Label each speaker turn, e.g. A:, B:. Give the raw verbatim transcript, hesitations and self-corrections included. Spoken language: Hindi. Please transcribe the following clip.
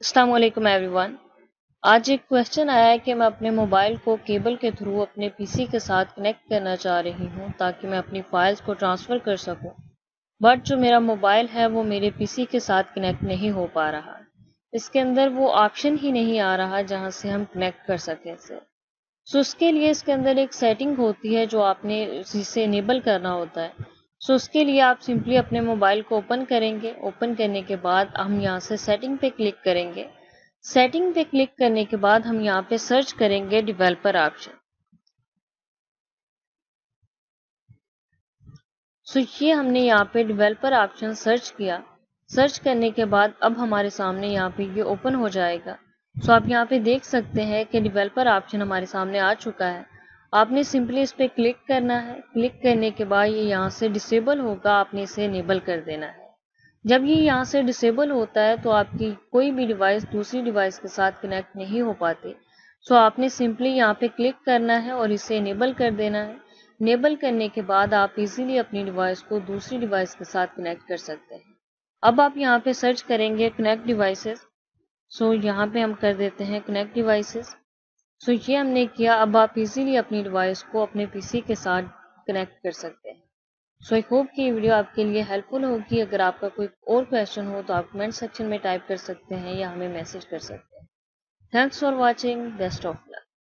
A: अस्सलाम वालेकुम एवरीवन। आज एक क्वेश्चन आया है कि मैं अपने मोबाइल को केबल के थ्रू अपने पीसी के साथ कनेक्ट करना चाह रही हूँ ताकि मैं अपनी फाइल्स को ट्रांसफ़र कर सकूँ। बट जो मेरा मोबाइल है वो मेरे पीसी के साथ कनेक्ट नहीं हो पा रहा। इसके अंदर वो ऑप्शन ही नहीं आ रहा जहाँ से हम कनेक्ट कर सकें इसे। सो उसके लिए इसके अंदर एक सेटिंग होती है जो आपने इसे इनेबल करना होता है। सो उसके लिए आप सिंपली अपने मोबाइल को ओपन करेंगे। ओपन करने के बाद हम यहाँ से सेटिंग पे क्लिक करेंगे। सेटिंग पे क्लिक करने के बाद हम यहाँ पे सर्च करेंगे डेवलपर ऑप्शन। सो ये हमने यहाँ पे डेवलपर ऑप्शन सर्च किया। सर्च करने के बाद अब हमारे सामने यहाँ पे ये ओपन हो जाएगा। सो आप यहाँ पे देख सकते हैं कि डेवलपर ऑप्शन हमारे सामने आ चुका है। आपने सिंपली इस पर क्लिक करना है। क्लिक करने के बाद ये यहाँ से डिसेबल होगा, आपने इसे इनेबल कर देना है। जब ये यहाँ से डिसेबल होता है तो आपकी कोई भी डिवाइस दूसरी डिवाइस के साथ कनेक्ट नहीं हो पाती। सो आपने सिंपली यहाँ पे क्लिक करना है और इसे इनेबल कर देना है। इनेबल करने के बाद आप इजीली अपनी डिवाइस को दूसरी डिवाइस के साथ कनेक्ट कर सकते हैं। अब आप यहाँ पे सर्च करेंगे कनेक्ट डिवाइसेस। सो यहाँ पे हम कर देते हैं कनेक्ट डिवाइसेस। सो ये हमने किया। अब आप इजीली अपनी डिवाइस को अपने पीसी के साथ कनेक्ट कर सकते हैं। सो आई होप कि ये वीडियो आपके लिए हेल्पफुल होगी। अगर आपका कोई और क्वेश्चन हो तो आप कमेंट सेक्शन में टाइप कर सकते हैं या हमें मैसेज कर सकते हैं। Thanks for watching. Best of luck.